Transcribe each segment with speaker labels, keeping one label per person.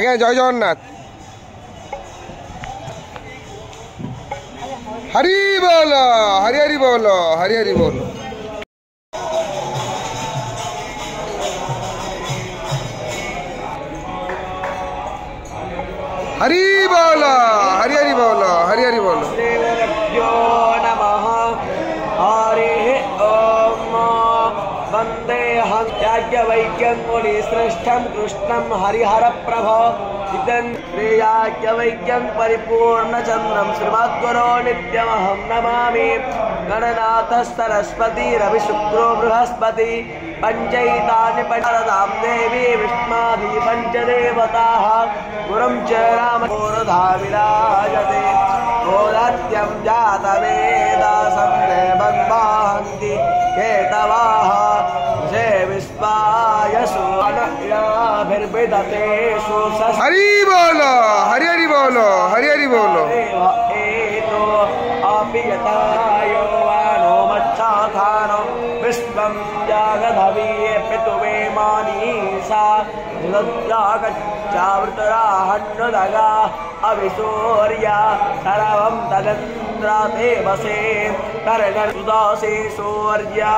Speaker 1: आज्ञा जय जगन्नाथ। हरि बोल, हरि हरि बोल, हरि हरि बोल। हरि बोल, हरि हरि बोल, हरि हरि बोल।
Speaker 2: वंदेहं याज्ञवल्क्यं मुनिश्रेष्ठं कृष्णं हरिहर प्रभो याज्ञवल्क्यं परिपूर्णचन्द्रं श्रीमद्गुरो नित्यमहं नमामि। गणनाथ सरस्वती रविशुक्रो बृहस्पति पंचैतानि पंचरदां देवी विष्मादि पंचदेवताः गुरुं च रामोरधा विराजते। गोरत्यं जातवेदासं देवन्वाहन्ति केतवाः जे विस्मायसु अनयाभिर्विदतेषु
Speaker 1: हरि बोल, हरि हरि बोल, हरि हरि बोल।
Speaker 2: एतो अपीयतायो वानो मच्छाथानो विश्वं जागधवी पितुवे मानीसा जगज्जागच्चावृतराहन्नुदगा अविसूर्या सर्वं तदन्द्राते वसे कर्णसुदासे सूर्या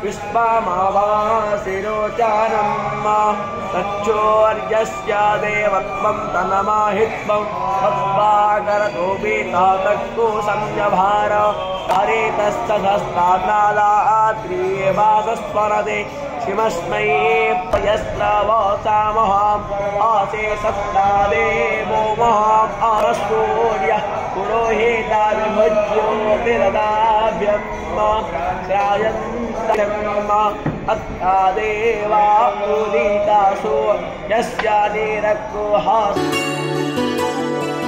Speaker 2: विश्वमावासिरोचानम् तच्चोर्यस्य देवत्वं तन्माहित्वं तत्पाकरतो बीता तक्को संजभार हरे तस्तधस्तानादात्रिवासस्मरते शिवस्मै यस्त्रवसामहम् आसे सप्ता देवो महाम् आरसूर्य पुरोहिता विभज्योतिरदाभ्यं श्रायन्तम् अत्ता देवा उदितासो यस्य निरक्रोहास्।